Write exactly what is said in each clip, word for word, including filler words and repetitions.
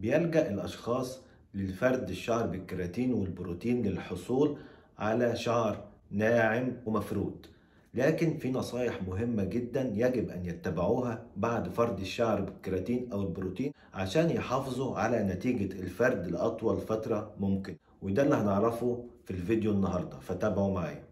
بيلجأ الأشخاص لفرد الشعر بالكيراتين والبروتين للحصول على شعر ناعم ومفرود. لكن في نصائح مهمة جدا يجب أن يتبعوها بعد فرد الشعر بالكيراتين أو البروتين عشان يحافظوا على نتيجة الفرد لأطول فترة ممكن، وده اللي هنعرفه في الفيديو النهاردة، فتابعوا معايا.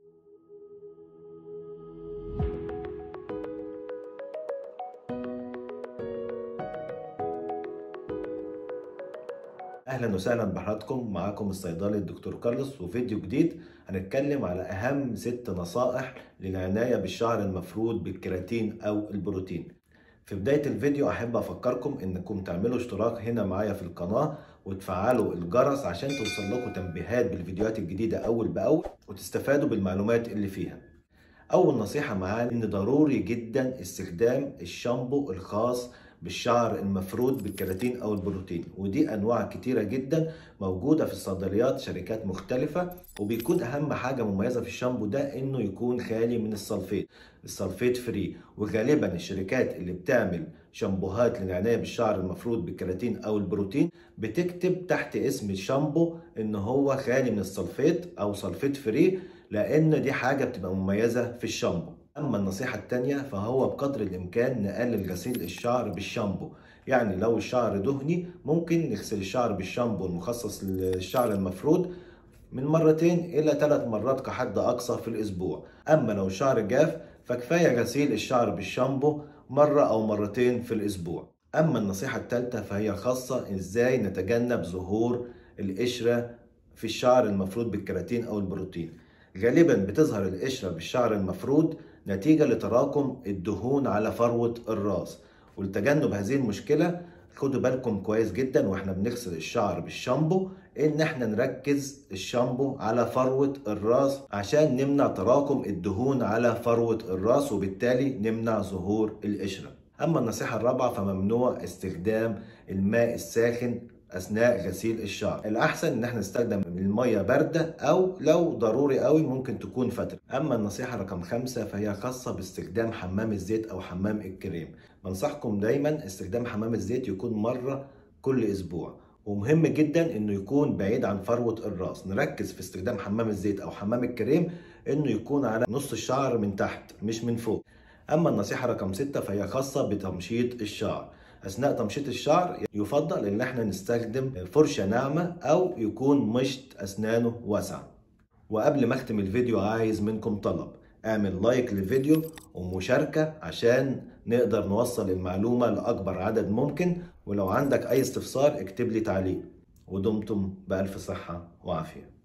اهلا وسهلا بحضراتكم، معاكم الصيدلي الدكتور كارلوس، وفيديو جديد هنتكلم على اهم ست نصائح للعناية بالشعر المفرود بالكيراتين او البروتين. في بداية الفيديو احب افكركم انكم تعملوا اشتراك هنا معايا في القناة وتفعلوا الجرس عشان توصل لكم تنبيهات بالفيديوهات الجديدة اول باول وتستفادوا بالمعلومات اللي فيها. اول نصيحة معانا ان ضروري جدا استخدام الشامبو الخاص بالشعر المفرود بالكيراتين او البروتين، ودي انواع كتيرة جدا موجودة في الصيدليات شركات مختلفة، وبيكون اهم حاجة مميزة في الشامبو ده انه يكون خالي من السلفيت، السلفيت فري. وغالبا الشركات اللي بتعمل شامبوهات للعناية بالشعر المفرود بالكيراتين او البروتين بتكتب تحت اسم الشامبو ان هو خالي من السلفيت او سلفيت فري، لان دي حاجة بتبقى مميزة في الشامبو. اما النصيحة التانية فهو بقدر الامكان نقلل غسيل الشعر بالشامبو. يعني لو الشعر دهني ممكن نغسل الشعر بالشامبو المخصص للشعر المفرود من مرتين الى ثلاث مرات كحد اقصى في الاسبوع. اما لو الشعر جاف فكفاية غسيل الشعر بالشامبو مرة او مرتين في الاسبوع. اما النصيحة الثالثة فهي خاصة ازاي نتجنب ظهور القشرة في الشعر المفرود بالكيراتين او البروتين. غالبا بتظهر القشرة بالشعر المفرود نتيجة لتراكم الدهون على فروة الراس، ولتجنب هذه المشكلة خدوا بالكم كويس جدا واحنا بنغسل الشعر بالشامبو ان احنا نركز الشامبو على فروة الراس عشان نمنع تراكم الدهون على فروة الراس وبالتالي نمنع ظهور القشرة. اما النصيحة الرابعة فممنوع استخدام الماء الساخن اثناء غسيل الشعر. الاحسن ان احنا نستخدم المية باردة او لو ضروري قوي ممكن تكون فترة. اما النصيحة رقم خمسة فهي خاصة باستخدام حمام الزيت او حمام الكريم. بنصحكم دايما استخدام حمام الزيت يكون مرة كل اسبوع، ومهم جدا انه يكون بعيد عن فروة الراس. نركز في استخدام حمام الزيت او حمام الكريم انه يكون على نص الشعر من تحت مش من فوق. اما النصيحة رقم ستة فهي خاصة بتمشيط الشعر. اثناء تمشيط الشعر يفضل ان احنا نستخدم فرشة ناعمة او يكون مشط اسنانه واسع. وقبل ما اختم الفيديو عايز منكم طلب، اعمل لايك للفيديو ومشاركة عشان نقدر نوصل المعلومة لأكبر عدد ممكن، ولو عندك اي استفسار اكتب لي تعليق. ودمتم بألف صحة وعافية.